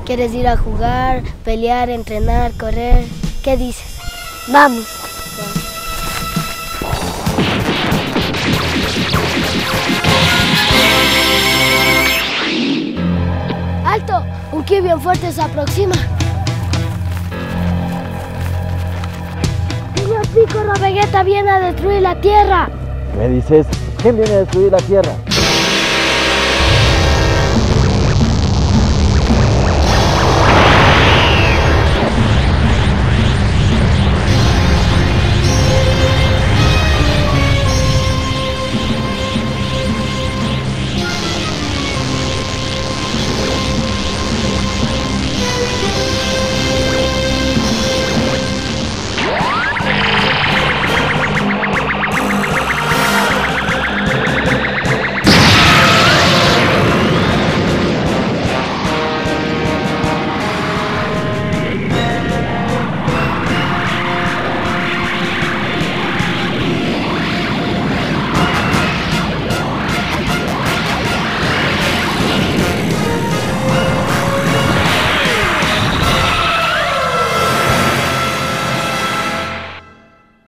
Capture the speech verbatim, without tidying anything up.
¿Quieres ir a jugar, pelear, entrenar, correr? ¿Qué dices? Vamos. ¡Alto! Un ki bien fuerte se aproxima. Señor Piccolo, Vegeta viene a destruir la Tierra. ¿Qué dices? ¿Quién viene a destruir la Tierra?